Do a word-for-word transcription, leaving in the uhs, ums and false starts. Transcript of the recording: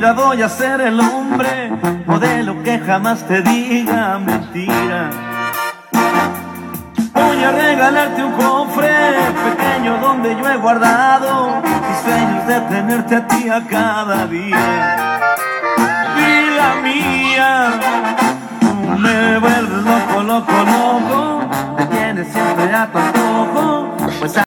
vida voy a ser el hombre modelo que jamás te diga mentira. Voy a regalarte un cofre pequeño donde yo he guardado mis sueños de tenerte a ti a cada día.